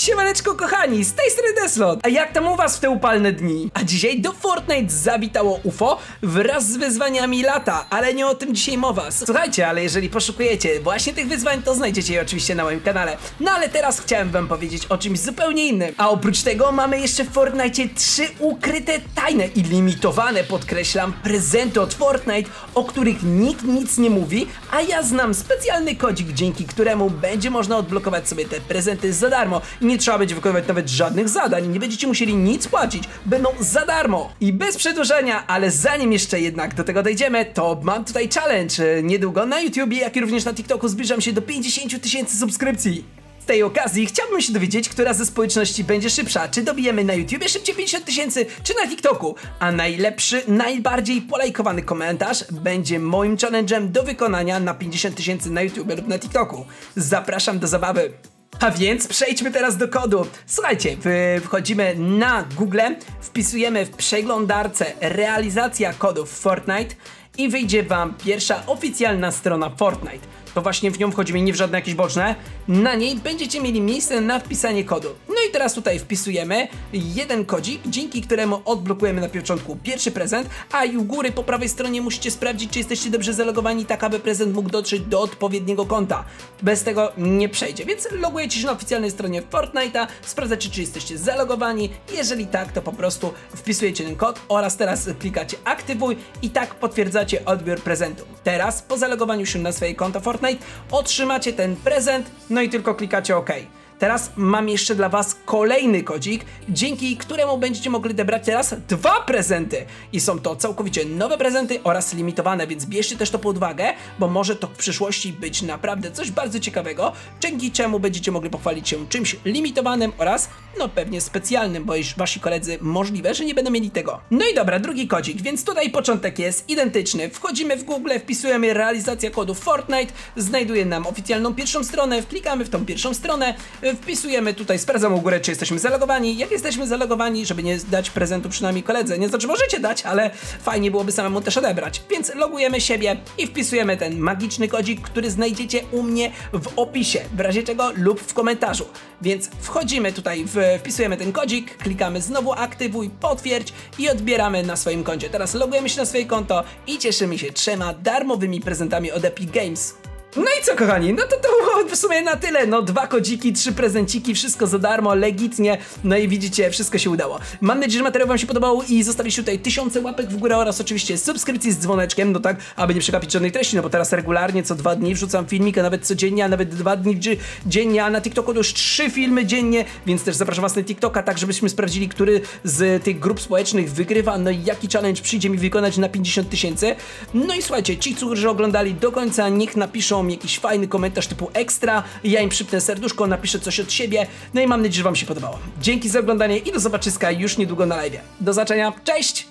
Siemaneczko kochani, z tej strony Deslot. A jak tam u was w te upalne dni? A dzisiaj do Fortnite zawitało UFO wraz z wyzwaniami lata, ale nie o tym dzisiaj mowa. Słuchajcie, ale jeżeli poszukujecie właśnie tych wyzwań, to znajdziecie je oczywiście na moim kanale. No ale teraz chciałem wam powiedzieć o czymś zupełnie innym. A oprócz tego mamy jeszcze w Fortnite 3 ukryte, tajne i limitowane, podkreślam, prezenty od Fortnite, o których nikt nic nie mówi, a ja znam specjalny kodzik, dzięki któremu będzie można odblokować sobie te prezenty za darmo. Nie trzeba będzie wykonywać nawet żadnych zadań, nie będziecie musieli nic płacić, będą za darmo. I bez przedłużania, ale zanim jeszcze jednak do tego dojdziemy, to mam tutaj challenge. Niedługo na YouTubie, jak i również na TikToku zbliżam się do 50 000 subskrypcji. Z tej okazji chciałbym się dowiedzieć, która ze społeczności będzie szybsza. Czy dobijemy na YouTubie szybciej 50 000, czy na TikToku? A najlepszy, najbardziej polajkowany komentarz będzie moim challenge'em do wykonania na 50 000 na YouTubie lub na TikToku. Zapraszam do zabawy. A więc przejdźmy teraz do kodu. Słuchajcie, wchodzimy na Google, wpisujemy w przeglądarce realizacja kodów Fortnite i wyjdzie wam pierwsza oficjalna strona Fortnite. To właśnie w nią wchodzimy, nie w żadne jakieś boczne. Na niej będziecie mieli miejsce na wpisanie kodu. No i teraz tutaj wpisujemy jeden kodzik, dzięki któremu odblokujemy na początku pierwszy prezent, a i u góry po prawej stronie musicie sprawdzić, czy jesteście dobrze zalogowani, tak aby prezent mógł dotrzeć do odpowiedniego konta. Bez tego nie przejdzie, więc logujecie się na oficjalnej stronie Fortnite'a, sprawdzacie, czy jesteście zalogowani. Jeżeli tak, to po prostu wpisujecie ten kod oraz teraz klikacie aktywuj i tak potwierdzacie odbiór prezentu. Teraz po zalogowaniu się na swoje konto Fortnite otrzymacie ten prezent, no i tylko klikacie OK. Teraz mam jeszcze dla was kolejny kodzik, dzięki któremu będziecie mogli odebrać teraz 2 prezenty. I są to całkowicie nowe prezenty oraz limitowane, więc bierzcie też to pod uwagę, bo może to w przyszłości być naprawdę coś bardzo ciekawego, dzięki czemu będziecie mogli pochwalić się czymś limitowanym oraz no pewnie specjalnym, bo już wasi koledzy możliwe, że nie będą mieli tego. No i dobra, drugi kodzik, więc tutaj początek jest identyczny. Wchodzimy w Google, wpisujemy realizacja kodu Fortnite, znajduje nam oficjalną pierwszą stronę, wklikamy w tą pierwszą stronę, wpisujemy tutaj, sprawdzamy u góry, czy jesteśmy zalogowani. Jak jesteśmy zalogowani, żeby nie dać prezentu przynajmniej koledze, nie znaczy możecie dać, ale fajnie byłoby samemu też odebrać. Więc logujemy siebie i wpisujemy ten magiczny kodzik, który znajdziecie u mnie w opisie, w razie czego lub w komentarzu. Więc wchodzimy tutaj, wpisujemy ten kodzik, klikamy znowu aktywuj, potwierdź i odbieramy na swoim koncie. Teraz logujemy się na swoje konto i cieszymy się 3 darmowymi prezentami od Epic Games. No i co kochani, no to było w sumie na tyle, no 2 kodziki, 3 prezenciki, wszystko za darmo, legitnie, no i widzicie, wszystko się udało. Mam nadzieję, że materiał wam się podobał i zostawiliście tutaj 1000 łapek w górę oraz oczywiście subskrypcji z dzwoneczkiem, no tak, aby nie przegapić żadnej treści, no bo teraz regularnie co 2 dni wrzucam filmik, a nawet codziennie, a nawet 2 dni dziennie, a na TikToku to już 3 filmy dziennie, więc też zapraszam was na TikToka, tak żebyśmy sprawdzili, który z tych grup społecznych wygrywa, no i jaki challenge przyjdzie mi wykonać na 50 000. No i słuchajcie, ci, którzy oglądali do końca, niech napiszą jakiś fajny komentarz typu ekstra, ja im przypnę serduszko, napiszę coś od siebie, no i mam nadzieję, że wam się podobało. Dzięki za oglądanie i do zobaczyska już niedługo na live. Do zobaczenia, cześć!